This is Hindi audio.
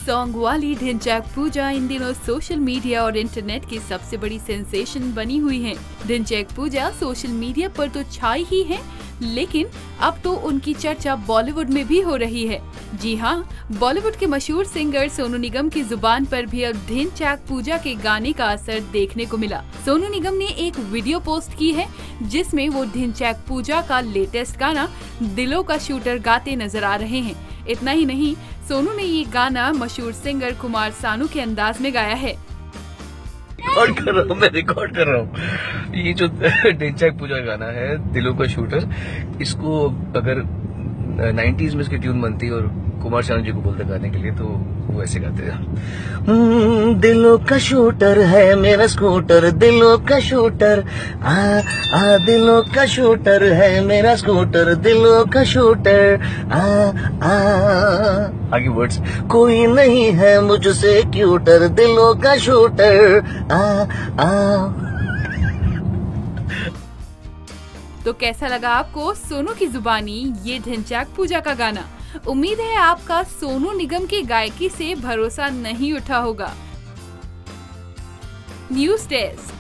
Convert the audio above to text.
सॉन्ग वाली ढिंचैक पूजा इन दिनों सोशल मीडिया और इंटरनेट की सबसे बड़ी सेंसेशन बनी हुई है। ढिंचैक पूजा सोशल मीडिया पर तो छाई ही है, लेकिन अब तो उनकी चर्चा बॉलीवुड में भी हो रही है। जी हाँ, बॉलीवुड के मशहूर सिंगर सोनू निगम की जुबान पर भी अब ढिंचैक पूजा के गाने का असर देखने को मिला। सोनू निगम ने एक वीडियो पोस्ट की है जिसमें वो ढिंचैक पूजा का लेटेस्ट गाना दिलों का शूटर गाते नजर आ रहे हैं। इतना ही नहीं, सोनू ने ये गाना मशहूर सिंगर कुमार सानू के अंदाज में गाया है। मैं रिकॉर्ड कर रहा हूँ। ये जो ढिंचैक पूजा गाना है दिलों का शूटर, इसको अगर 90s में इसकी ट्यून बनती और कुमार सानू जी को बोलते गाने के लिए तो वो ऐसे गाते हैं। दिलों का शूटर है मेरा स्कूटर, दिलों का शूटर, दिलों का शूटर है मेरा स्कूटर, दिलों का शूटर, आगे वर्ड्स, कोई नहीं है मुझसे क्यूटर, दिलों का शूटर, तो कैसा लगा आपको सोनू की जुबानी ये ढिंचैक पूजा का गाना? उम्मीद है आपका सोनू निगम की गायकी से भरोसा नहीं उठा होगा। News desk.